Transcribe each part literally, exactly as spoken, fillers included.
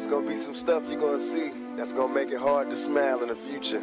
There's gonna be some stuff you're gonna see that's gonna make it hard to smile in the future.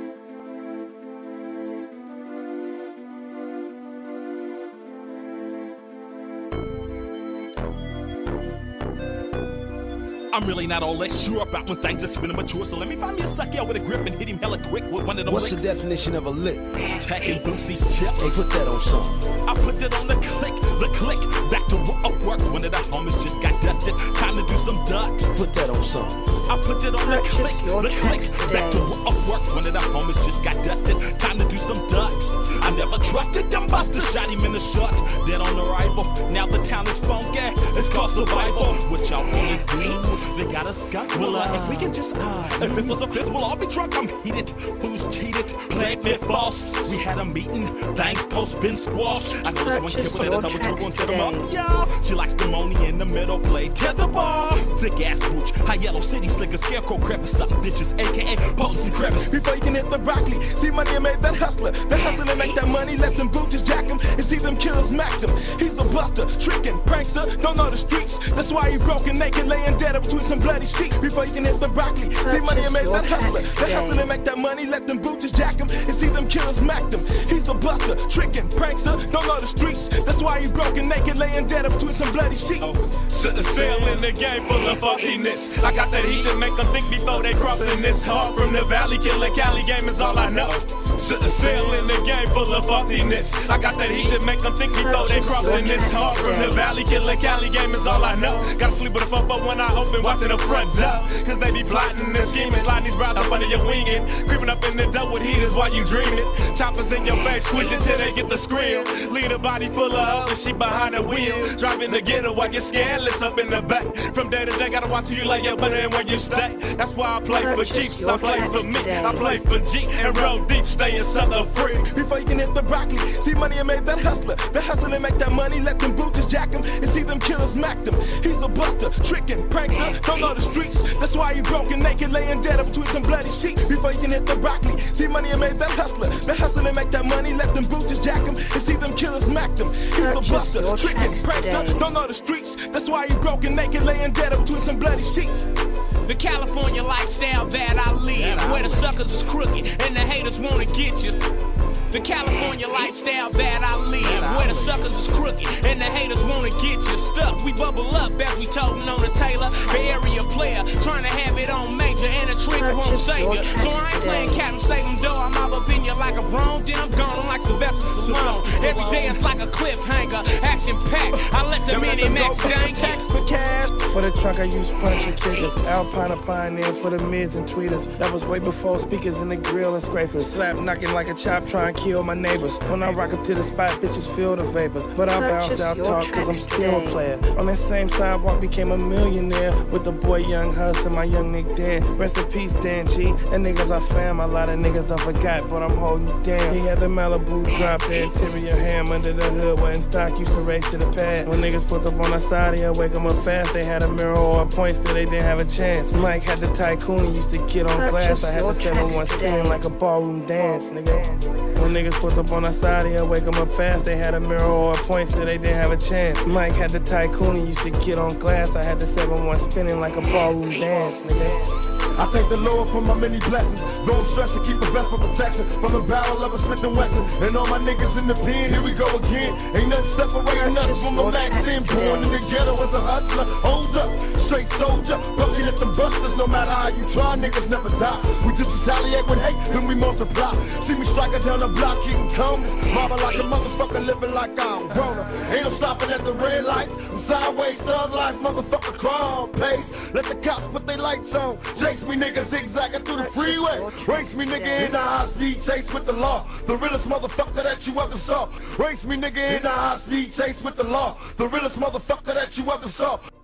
I'm really not all that sure about when things are spinning mature, so let me find me a sucker with a grip and hit him hella quick with one of them What's licks. the definition of a lick? Tacking Boosie's chips. Hey, put that on something. I put it on the click, the click. Back to work, one of the homies just got dusted. Time to do some dirt. Put that on something. I put it on the click, the click. Back to work, one of the homies just got dusted. Time to do some dirt. I never trusted them busters. Shot him in the shot, dead on arrival. Now the town is funky. It's called survival. What y'all wanna do? They got a skunk. Well, uh, if we can just, uh, if it was a fifth, we'll all be drunk. I'm heated. Fools cheated. Played me false. We had a meeting. Things post been squashed. I know this one kid with a double turbo and set him up. Yeah, she likes the money in the middle. Play tetherball. Thick ass booch. High yellow city slicker. Scarecrow crevice. Something dishes. A K A Posey crevice. Before you can hit the broccoli, see money and made that hustler. The hustler and make that money. Let them booches jack him and see them killers smack him. He's a buster, tricking, prankster. Don't know the streets. That's why he broken naked, laying dead up between some bloody sheets. Before you can hit the broccoli, see money and make that hustler. The hustle and make that money, let them booches jack him and see them killers smack them. He's a buster, tricking, prankster, don't know the streets. That's why he broken naked, laying dead up between some bloody sheets. Oh, sitting sail in the game full of fuckiness. I got that heat to make them think before they crossing this hard from the valley. Killer Cali game is all I know. Sitting sail in the game full of fuckiness. I got that heat to make them think before they crossing this hard from the valley. Killer Cali game is all I know. Gotta sleep with a phone when I open, watching the front door. Cause they be plotting and scheming, sliding these brows up under your wing and creeping up in the dough with heaters while you dreaming. Choppers in your face, squish it till they get the scream. Lead a body full of her and she behind the wheel. Driving to get her while you're scandalous up in the back. From day to day, gotta watch who you lay your butter and where you stay. That's why I play for keeps, I play for me. I play for G and roll deep, staying sucker free. Before you can hit the broccoli, see money and made that hustler. The hustle and make that money, let them booches jack him and see them killers smack them. He's a buster, tricking, prankster, don't know the streets. That's why he broken naked, laying dead up between some bloody sheets. Before you can hit the broccoli, see money and made that hustler. The hustle and make that money, let them booches jack him and see them killers smack them. He's a buster, tricking, prankster, don't know the streets. That's why he broken naked, laying dead up between some bloody sheets. The California lifestyle that I live, where the suckers is crooked and the haters wanna get you. The California lifestyle that I live, where the suckers is crooked and the haters wanna get you stuck. We bubble up as we toting on the Taylor, the area player, trying to have it on major, and a trick won't save you. So I ain't playing Captain Save 'em though, I'm all up in you like a broom, then I'm gone, I'm like Sylvester Stallone. Every day it's like a cliffhanger, action packed. I let the mini max dang text for cash. For the trunk I use punch and kickers. Alpine a pioneer for the mids and tweeters. That was way before speakers in the grill and scrapers. Slap knocking like a chop trying to kill my neighbors. When I rock up to the spot, bitches feel the vapors. But I bounce out talk cause I'm still a player. On that same sidewalk became a millionaire. With the boy Young Hus and my young Nick Dan. Rest in peace Dan G. That niggas I fam. A lot of niggas done forgot, but I'm holding you down. He had the Malibu drop, the interior ham under the hood. Wasn't stock, used to race to the pad. When niggas put up on our side, he'll wake them up fast. They had a mirror or a point, still they didn't have a chance. Mike had the tycoon, he used to get on glass. I had the seven one spinning like a ballroom dance, nigga. When niggas put up on our side, he'll wake them up fast. They had a mirror or a point, still they didn't have a chance. Mike had the tycoon, he used to get on glass. I had the seven one spinning like a ballroom dance, nigga. I thank the Lord for my many blessings. Don't stress to keep the best for protection from the barrel of a Smith and Wesson. And all my niggas in the pen, here we go again. Ain't nothing separating us from a Mac ten. Born in the ghetto as a hustler. Hold up, straight soldier. Bucking at them busters, no matter how you try, niggas never die. We just retaliate with hate, then we multiply. See me striking down the block, hitting cones. Mama like a motherfucker, living like I'm grown. Ain't no stopping at the red lights. I'm sideways, thug life, motherfucker, crime pace. Let the cops put their lights on. Chase me nigga zigzagging through the freeway. Race me nigga in the high speed chase with the law. The realest motherfucker that you ever saw. Race me nigga in the high speed chase with the law. The realest motherfucker that you ever saw.